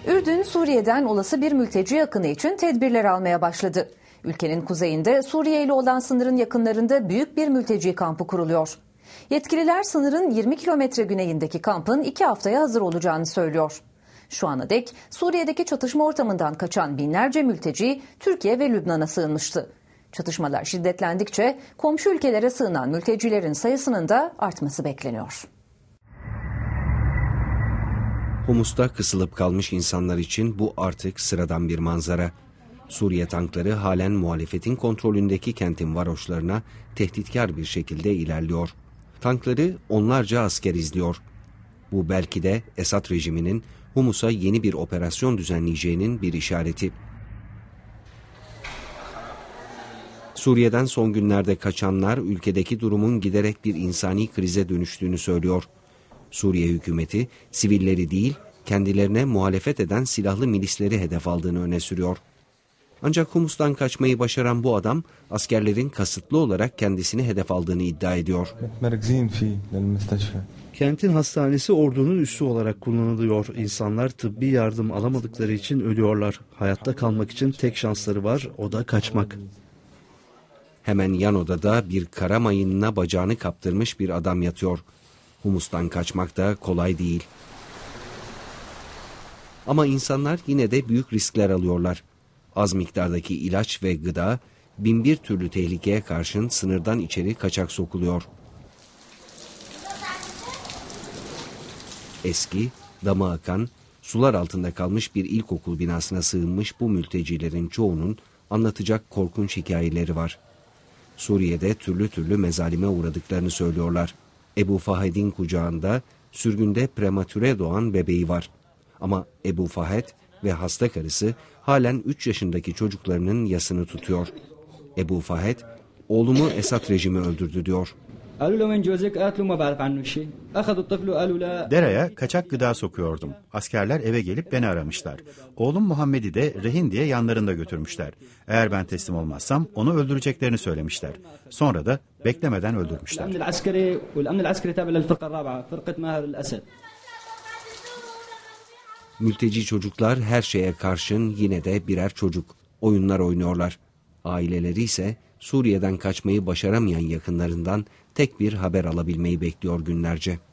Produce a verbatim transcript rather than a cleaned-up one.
Ürdün, Suriye'den olası bir mülteci akını için tedbirler almaya başladı. Ülkenin kuzeyinde Suriye ile olan sınırın yakınlarında büyük bir mülteci kampı kuruluyor. Yetkililer sınırın yirmi kilometre güneyindeki kampın iki haftaya hazır olacağını söylüyor. Şu ana dek Suriye'deki çatışma ortamından kaçan binlerce mülteci Türkiye ve Lübnan'a sığınmıştı. Çatışmalar şiddetlendikçe komşu ülkelere sığınan mültecilerin sayısının da artması bekleniyor. Humus'ta kısılıp kalmış insanlar için bu artık sıradan bir manzara. Suriye tankları halen muhalefetin kontrolündeki kentin varoşlarına tehditkar bir şekilde ilerliyor. Tankları onlarca asker izliyor. Bu belki de Esad rejiminin Humus'a yeni bir operasyon düzenleyeceğinin bir işareti. Suriye'den son günlerde kaçanlar ülkedeki durumun giderek bir insani krize dönüştüğünü söylüyor. Suriye hükümeti sivilleri değil, kendilerine muhalefet eden silahlı milisleri hedef aldığını öne sürüyor. Ancak Humus'tan kaçmayı başaran bu adam askerlerin kasıtlı olarak kendisini hedef aldığını iddia ediyor. Kentin hastanesi ordunun üssü olarak kullanılıyor. İnsanlar tıbbi yardım alamadıkları için ölüyorlar. Hayatta kalmak için tek şansları var, o da kaçmak. Hemen yan odada bir kara mayınına bacağını kaptırmış bir adam yatıyor. Humus'tan kaçmak da kolay değil. Ama insanlar yine de büyük riskler alıyorlar. Az miktardaki ilaç ve gıda, bin bir türlü tehlikeye karşın sınırdan içeri kaçak sokuluyor. Eski, damı akan, sular altında kalmış bir ilkokul binasına sığınmış bu mültecilerin çoğunun anlatacak korkunç hikayeleri var. Suriye'de türlü türlü mezalime uğradıklarını söylüyorlar. Ebu Fahed'in kucağında sürgünde prematüre doğan bebeği var. Ama Ebu Fahed ve hasta karısı halen üç yaşındaki çocuklarının yasını tutuyor. Ebu Fahed, oğlumu Esad rejimi öldürdü diyor. Dera'ya kaçak gıda sokuyordum. Askerler eve gelip beni aramışlar. Oğlum Muhammed'i de rehin diye yanlarında götürmüşler. Eğer ben teslim olmazsam onu öldüreceklerini söylemişler. Sonra da beklemeden öldürmüşler. Mülteci çocuklar her şeye karşın yine de birer çocuk. Oyunlar oynuyorlar. Aileleri ise Suriye'den kaçmayı başaramayan yakınlarından tek bir haber alabilmeyi bekliyor günlerce.